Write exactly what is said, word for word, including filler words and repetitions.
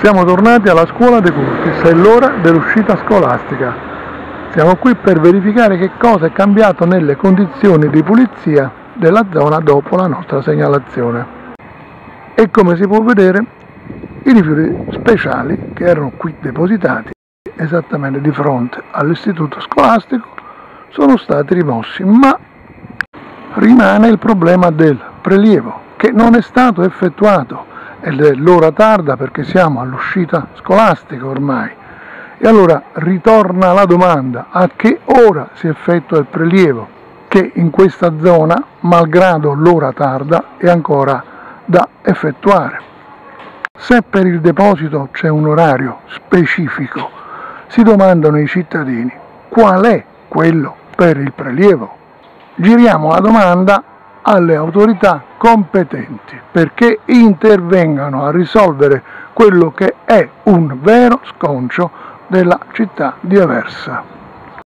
Siamo tornati alla scuola De Curtis, è l'ora dell'uscita scolastica. Siamo qui per verificare che cosa è cambiato nelle condizioni di pulizia della zona dopo la nostra segnalazione. E come si può vedere, i rifiuti speciali che erano qui depositati esattamente di fronte all'istituto scolastico sono stati rimossi, ma rimane il problema del prelievo che non è stato effettuato ed è l'ora tarda perché siamo all'uscita scolastica ormai. E allora ritorna la domanda: a che ora si effettua il prelievo? Che in questa zona, malgrado l'ora tarda, è ancora da effettuare. Se per il deposito c'è un orario specifico, si domandano i cittadini qual è quello per il prelievo. Giriamo la domanda alle autorità competenti perché intervengano a risolvere quello che è un vero sconcio della città di Aversa.